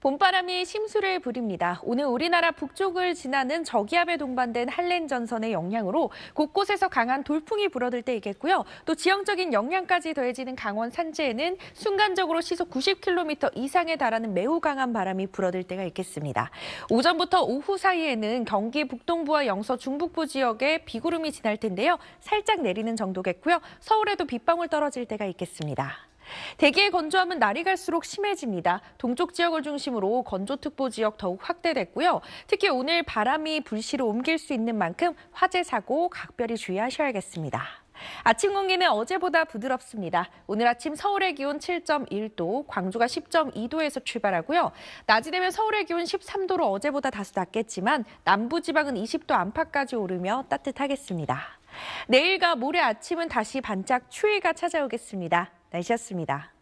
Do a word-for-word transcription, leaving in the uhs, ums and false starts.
봄바람이 심수를 부립니다. 오늘 우리나라 북쪽을 지나는 저기압에 동반된 한랭 전선의 영향으로 곳곳에서 강한 돌풍이 불어들 때이겠고요. 또 지형적인 영향까지 더해지는 강원 산지에는 순간적으로 시속 구십 킬로미터 이상에 달하는 매우 강한 바람이 불어들 때가 있겠습니다. 오전부터 오후 사이에는 경기 북동부와 영서 중북부 지역에 비구름이 지날 텐데요. 살짝 내리는 정도겠고요. 서울에도 빗방울 떨어질 때가 있겠습니다. 대기의 건조함은 날이 갈수록 심해집니다. 동쪽 지역을 중심으로 건조특보 지역 더욱 확대됐고요. 특히 오늘 바람이 불시로 옮길 수 있는 만큼 화재 사고 각별히 주의하셔야겠습니다. 아침 공기는 어제보다 부드럽습니다. 오늘 아침 서울의 기온 칠 점 일 도, 광주가 십 점 이 도에서 출발하고요. 낮이 되면 서울의 기온 십삼 도로 어제보다 다소 낮겠지만 남부지방은 이십 도 안팎까지 오르며 따뜻하겠습니다. 내일과 모레 아침은 다시 반짝 추위가 찾아오겠습니다. 날씨였습니다.